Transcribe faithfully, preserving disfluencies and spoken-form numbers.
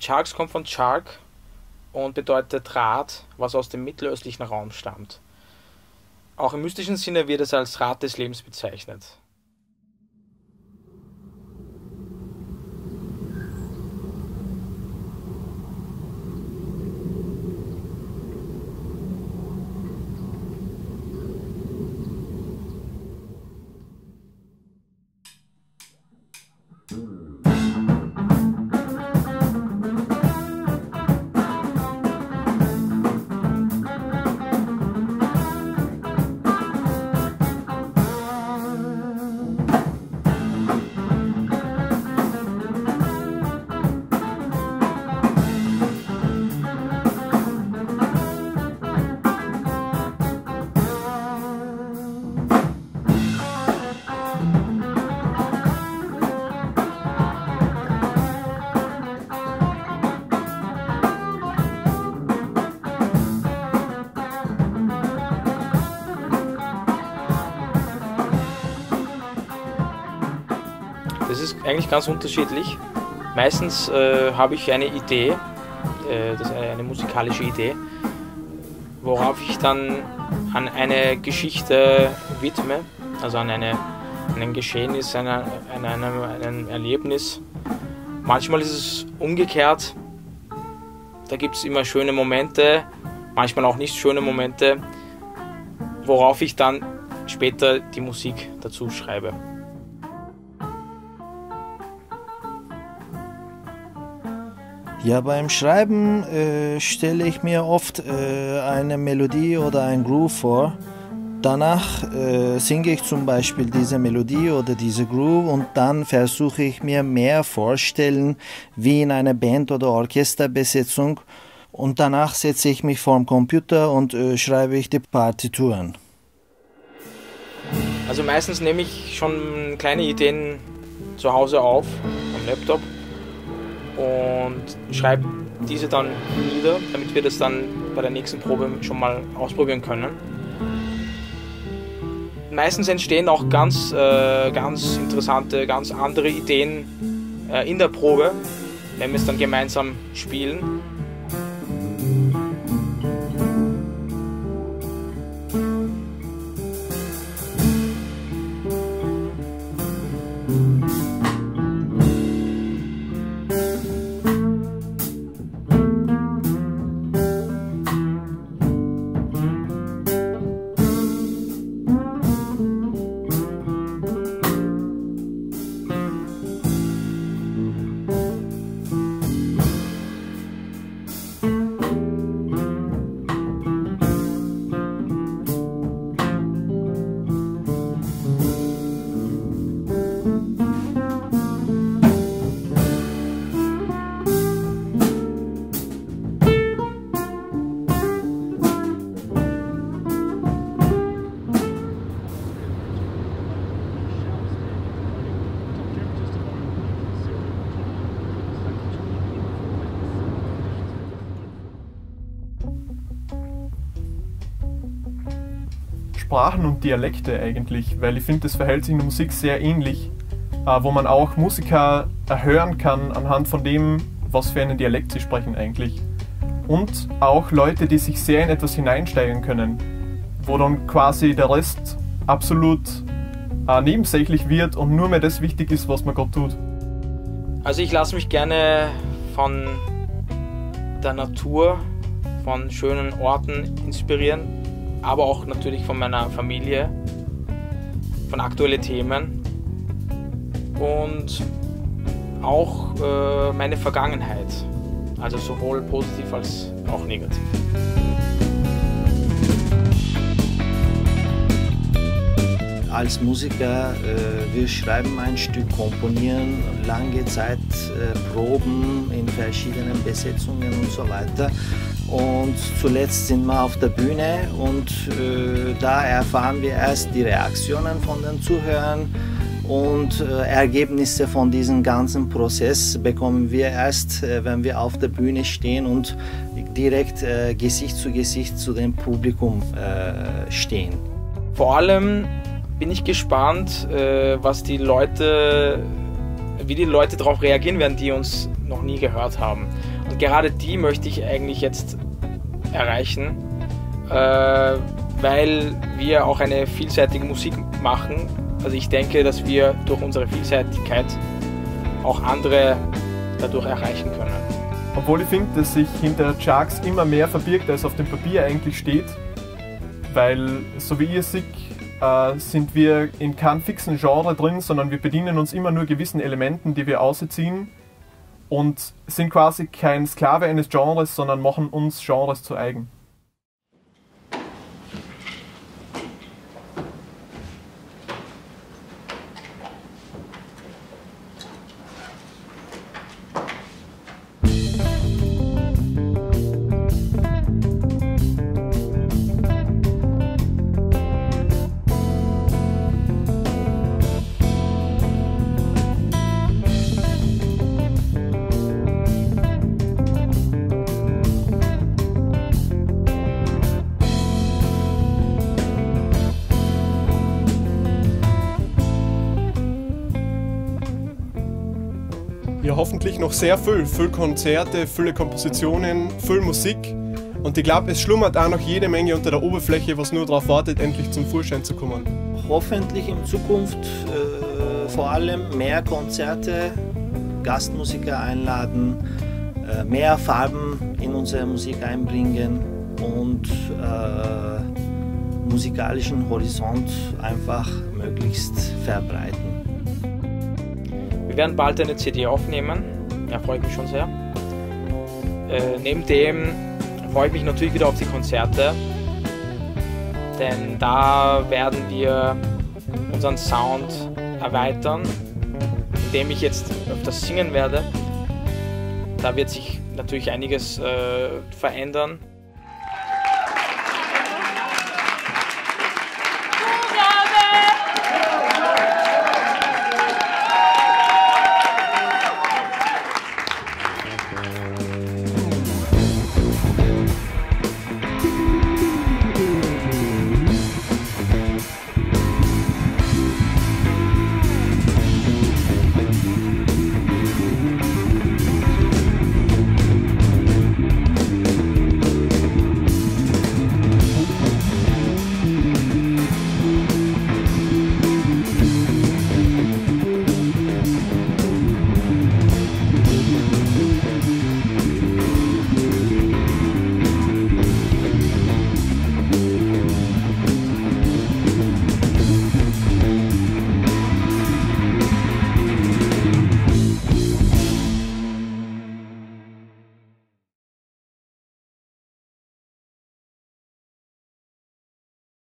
Charx kommt von Chark und bedeutet Rad, was aus dem mittelöstlichen Raum stammt. Auch im mystischen Sinne wird es als Rad des Lebens bezeichnet. Das ist eigentlich ganz unterschiedlich. Meistens äh, habe ich eine Idee, äh, das ist eine, eine musikalische Idee, worauf ich dann an eine Geschichte widme, also an eine, ein Geschehnis, an eine, an einem, ein Erlebnis. Manchmal ist es umgekehrt, da gibt es immer schöne Momente, manchmal auch nicht schöne Momente, worauf ich dann später die Musik dazu schreibe. Ja, beim Schreiben äh, stelle ich mir oft äh, eine Melodie oder ein Groove vor. Danach äh, singe ich zum Beispiel diese Melodie oder diese Groove und dann versuche ich mir mehr vorstellen, wie in einer Band- oder Orchesterbesetzung. Und danach setze ich mich vor den Computer und äh, schreibe ich die Partituren. Also meistens nehme ich schon kleine Ideen zu Hause auf, am Laptop, und schreibe diese dann nieder, damit wir das dann bei der nächsten Probe schon mal ausprobieren können. Meistens entstehen auch ganz, äh, ganz interessante, ganz andere Ideen äh, in der Probe, wenn wir es dann gemeinsam spielen. Sprachen und Dialekte eigentlich, weil ich finde, das verhält sich in der Musik sehr ähnlich, äh, wo man auch Musiker erhören kann anhand von dem, was für einen Dialekt sie sprechen eigentlich. Und auch Leute, die sich sehr in etwas hineinsteigen können, wo dann quasi der Rest absolut äh, nebensächlich wird und nur mehr das wichtig ist, was man gerade tut. Also ich lasse mich gerne von der Natur, von schönen Orten inspirieren, aber auch natürlich von meiner Familie, von aktuellen Themen und auch äh, meine Vergangenheit, also sowohl positiv als auch negativ. Als Musiker, äh, wir schreiben ein Stück, komponieren, lange Zeit äh, proben in verschiedenen Besetzungen und so weiter. Und zuletzt sind wir auf der Bühne und äh, da erfahren wir erst die Reaktionen von den Zuhörern und äh, Ergebnisse von diesem ganzen Prozess bekommen wir erst, äh, wenn wir auf der Bühne stehen und direkt äh, Gesicht zu Gesicht zu dem Publikum äh, stehen. Vor allem bin ich gespannt, äh, was die Leute, wie die Leute darauf reagieren werden, die uns noch nie gehört haben. Und gerade die möchte ich eigentlich jetzt erreichen, äh, weil wir auch eine vielseitige Musik machen. Also ich denke, dass wir durch unsere Vielseitigkeit auch andere dadurch erreichen können. Obwohl ich finde, dass sich hinter Tjax immer mehr verbirgt, als auf dem Papier eigentlich steht. Weil, so wie ihr seht, äh, sind wir in keinem fixen Genre drin, sondern wir bedienen uns immer nur gewissen Elementen, die wir ausziehen und sind quasi kein Sklave eines Genres, sondern machen uns Genres zu eigen. Ja, hoffentlich noch sehr viel. Viel Konzerte, viele Kompositionen, viel Musik. Und ich glaube, es schlummert auch noch jede Menge unter der Oberfläche, was nur darauf wartet, endlich zum Vorschein zu kommen. Hoffentlich in Zukunft äh, vor allem mehr Konzerte, Gastmusiker einladen, äh, mehr Farben in unsere Musik einbringen und äh, musikalischen Horizont einfach möglichst verbreiten. Wir werden bald eine C D aufnehmen, da freue ich mich schon sehr. Äh, neben dem freue ich mich natürlich wieder auf die Konzerte, denn da werden wir unseren Sound erweitern, indem ich jetzt öfters singen werde. Da wird sich natürlich einiges äh, verändern.